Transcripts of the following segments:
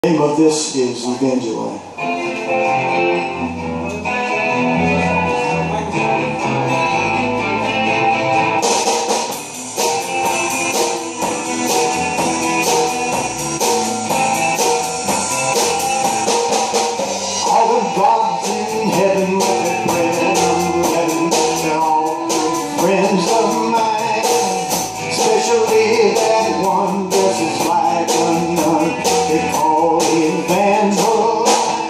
The name of this is Evangeline. All the gods in heaven with their bread and leaven, they're all friends of mine, especially that one dresses like a nun. They call Evangeline.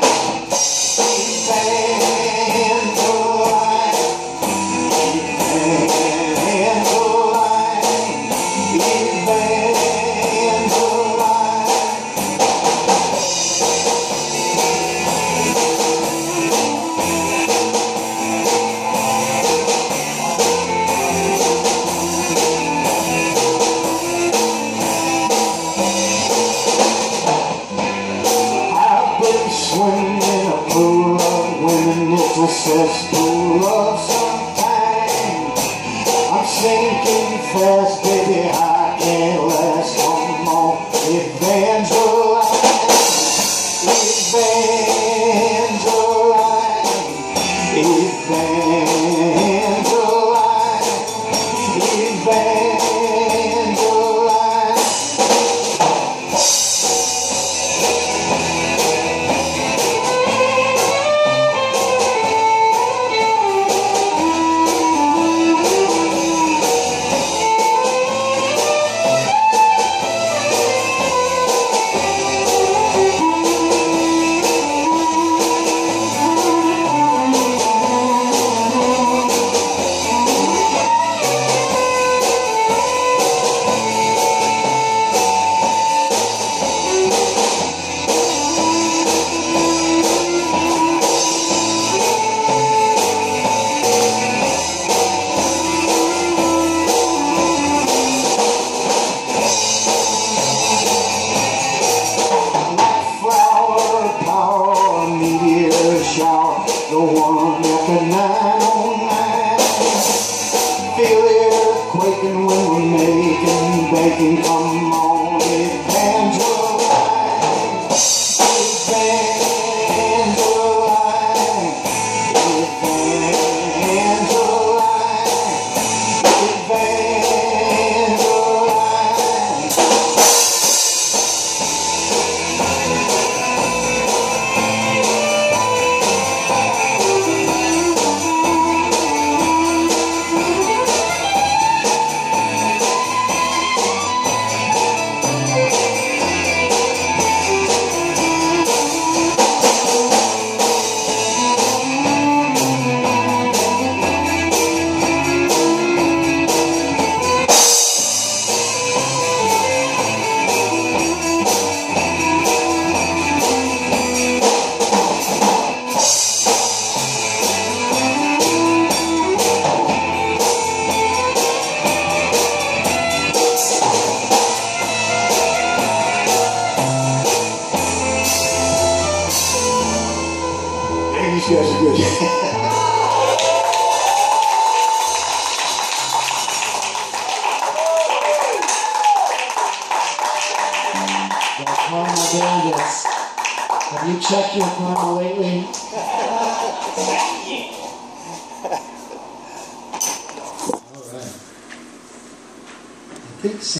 Swimming in a pool of women, it's a cesspool of some kind. I'm sinking fast, baby, I can't last. Come on, Evangeline, Evangeline, Evangeline, Evangeline. The one after 909. Feel it quaking when we're making bacon. Come on, Evangeline, Evangeline, these guys are good. Karma Bandits. Have you checked your karma lately? All right. I think